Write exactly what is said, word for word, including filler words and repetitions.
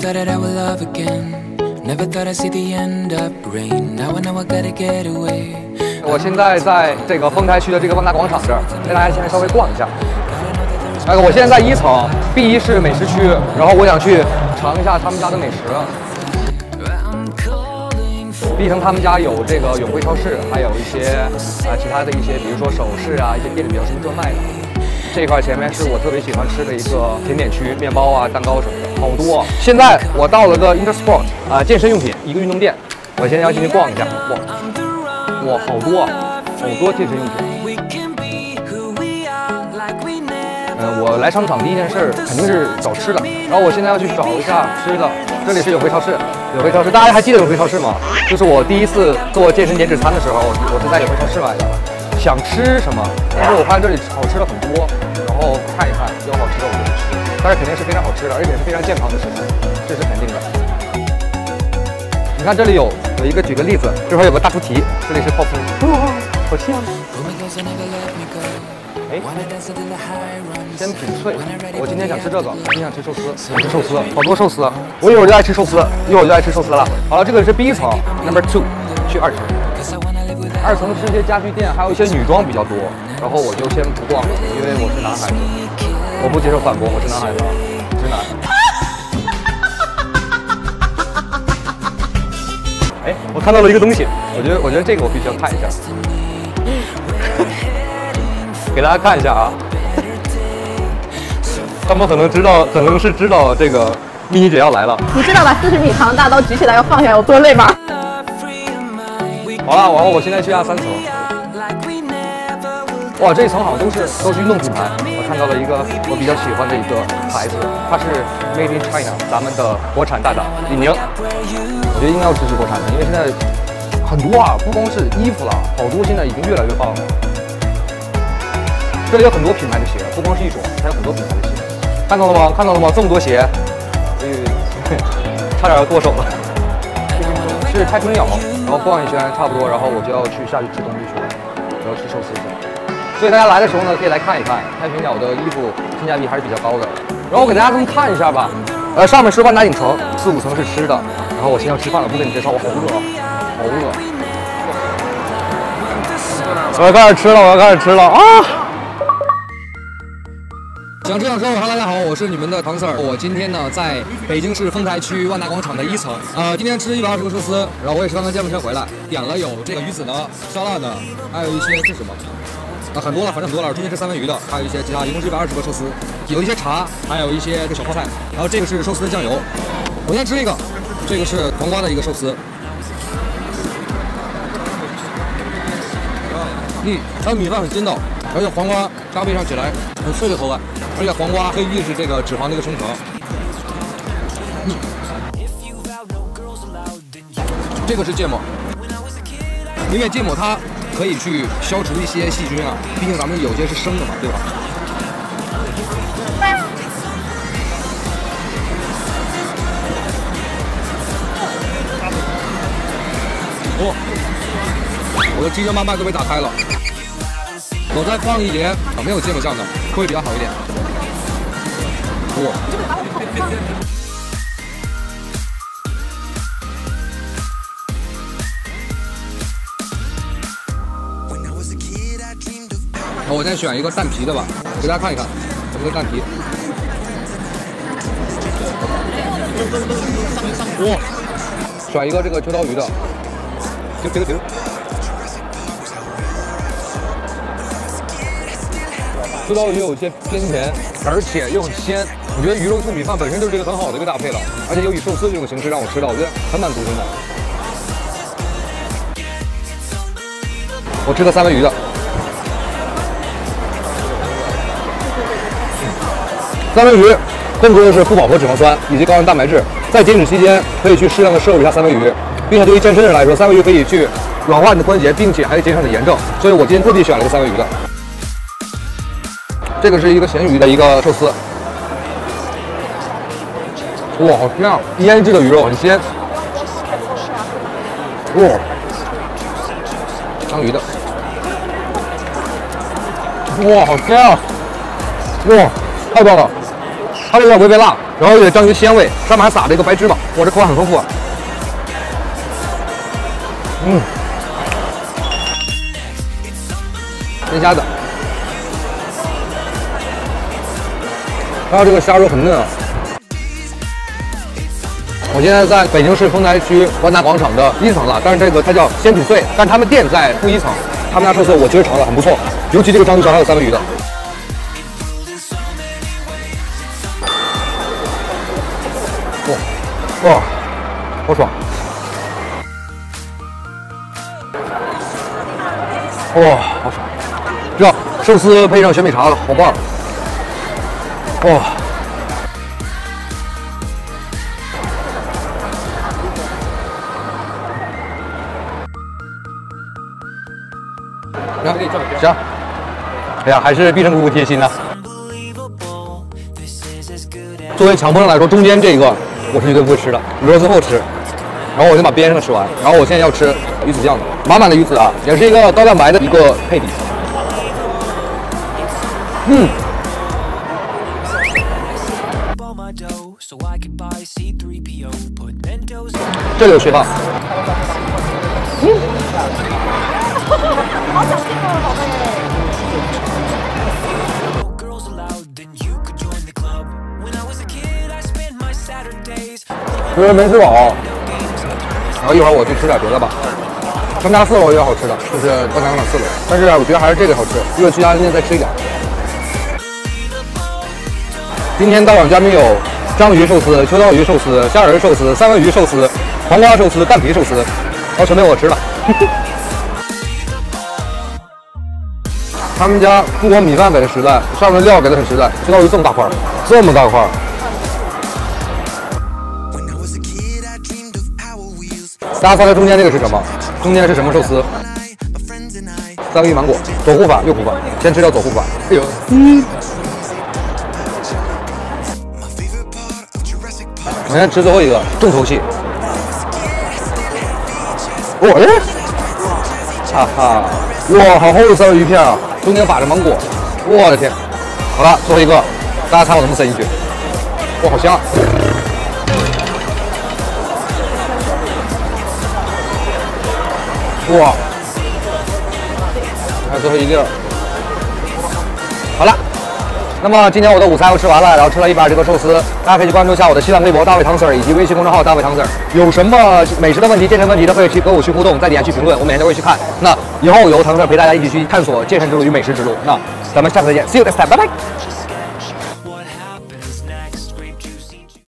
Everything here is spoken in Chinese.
thought that I would love again. Never thought I'd see the end of rain. Now I know I gotta get away. 我现在在这个丰台区的这个万达广场这儿，跟大家现在稍微逛一下。那个，我现在在一层 B 一是美食区，然后我想去尝一下他们家的美食。B 层他们家有这个永辉超市，还有一些啊、呃、其他的一些，比如说首饰啊，一些店里比较专卖的。这一块前面是我特别喜欢吃的一个甜点区，面包啊、蛋糕什么的，好多。现在我到了个 Intersport 啊、呃、健身用品一个运动店，我现在要进去逛一下。哇哇，好多啊，好多健身用品。嗯、呃，我来商场第一件事肯定是找吃的，然后我现在要去找一下吃的。这里是永辉超市，永辉超市，大家还记得永辉超市吗？就是我第一次做健身减脂餐的时候，我是在永辉超市买的。想吃什么？但是我发现这里好吃的很多，然后看一看有好吃的我就去吃，但是肯定是非常好吃的，而且是非常健康的食材，这是肯定的。你看这里有有一个，举个例子，这块有个大猪蹄，这里是泡芙，哇，好香。哎，鲜品脆，我今天想吃这个，今天想吃寿司，想吃寿司，好多寿司，我一会儿就爱吃寿司，一会儿就爱吃寿司了。好了，这个是 B 层 ，Number Two， 去二层。二层是一些家居店，还有一些女装比较多，然后我就先不逛了，因为我是男孩子，我不接受反驳，我是男孩子，直男。哎，我看到了一个东西，我觉得我觉得这个我必须要看一下，给大家看一下啊。他们可能知道，可能是知道这个咪妮姐要来了。 你知道把四十米长的大刀举起来要放下有多累吗？ 好了，然后我现在去下三层。哇，这一层好像都是都是运动品牌。我看到了一个我比较喜欢的一个牌子，它是 Made in China， 咱们的国产大大李宁。我觉得应该要支持国产的，因为现在很多啊，不光是衣服了，好多现在已经越来越棒了。这里有很多品牌的鞋，不光是一种，还有很多品牌的鞋。看到了吗？看到了吗？这么多鞋，哎，差点要剁手了。是太平鸟。然后逛一圈差不多，然后我就要去下去吃东西去了，我要吃寿司去了。所以大家来的时候呢，可以来看一看太平鸟的衣服，性价比还是比较高的。然后我给大家这么看一下吧，呃，上面是万达影城，四五层是吃的。然后我现在要吃饭了，不给你介绍，我好饿，好饿。我要开始吃了，我要开始吃了啊！想吃想吃，哈喽，大家好，我是你们的唐 Sir。我今天呢在北京市丰台区万达广场的一层，呃，今天吃一百二十个寿司，然后我也是刚刚健完身回来，点了有这个鱼子的、沙拉的，还有一些是什么？啊，很多了，反正很多了。中间是三文鱼的，还有一些其他，一共是一百二十个寿司，有一些茶，还有一些这小泡菜，然后这个是寿司的酱油。我先吃一个，这个是黄瓜的一个寿司。嗯，它米饭很筋道，而且黄瓜搭配上起来很脆的口感。而且黄瓜可以抑制这个脂肪的一个生成。嗯，这个是芥末，因为芥末它可以去消除一些细菌啊，毕竟咱们有些是生的嘛，对吧？哦，我的鸡肉慢慢都被打开了。我再放一点啊，没有芥末酱的，会比较好一点。哇！好，我再选一个蛋皮的吧，给大家看一看，这个蛋皮。哇！选一个这个秋刀鱼的，停停停。秋刀鱼有一些偏甜，而且又很鲜。我觉得鱼肉醋米饭本身就是一个很好的一个搭配了，而且又以寿司这种形式让我吃到，我觉得很满足现在。我吃个三文鱼的，三文鱼更多的是不饱和脂肪酸以及高含蛋白质，在减脂期间可以去适量的摄入一下三文鱼，并且对于健身人来说，三文鱼可以去软化你的关节，并且还可以减少你的炎症，所以我今天特地选了一个三文鱼的。这个是一个咸鱼的一个寿司，哇，好香！腌制的鱼肉很鲜，哇，章鱼的，哇，好香！哇，太棒了！ 它有点微微辣，然后有点章鱼鲜味，上面还撒了一个白芝麻，哇，这口感很丰富啊。嗯，鲜虾子，然后这个虾肉很嫩啊。我现在在北京市丰台区万达广场的一层了，但是这个它叫鲜品碎，但是他们店在负一层。他们家寿司我其实尝了很不错，尤其这个章鱼烧还有三文鱼的。哇哇，好爽！哇，好爽！这寿司配上雪美茶了，好棒！哇！行，哎呀，还是必胜姑姑贴心呐。作为强迫症来说，中间这个我是绝对不会吃的，留到最后吃。然后我就把边上的吃完，然后我现在要吃鱼子酱的，满满的鱼子啊，也是一个高蛋白的一个配比。嗯，这里有雪棒。嗯。 好想听哦，宝贝。 其实没吃饱，然后一会儿我去吃点别的吧。他们家四楼也有好吃的，就是万达广场四楼，但是我觉得还是这个好吃，因为去家今天再吃一点。今天到场嘉宾有章鱼寿司、秋刀鱼寿司、虾仁寿司、三文鱼寿司、黄瓜寿司、蛋皮寿司，然后全被我吃了。他们家不光米饭给的实在，上面的料给的很实在，秋刀鱼这么大块，这么大块。大家猜猜中间这个是什么？中间是什么寿司？三文鱼芒果，左护法右护法，先吃掉左护法。哎呦，嗯。我先吃最后一个，重头戏。哦，哎，哈哈，哇，好厚的三文鱼片啊，中间把着芒果，我的天！好了，最后一个，大家看我能不能塞进去？哇，好香啊！哇，还有最后一粒儿。好了，那么今天我的午餐又吃完了，然后吃了一半这个寿司，大家可以去关注一下我的新浪微博大卫汤 Sir 以及微信公众号大卫汤 Sir， 有什么美食的问题、健身问题都可以去跟我去互动，在底下去评论，我每天都会去看。那以后由汤 Sir 陪大家一起去探索健身之路与美食之路。那咱们下次再见 ，See you next time， 拜拜。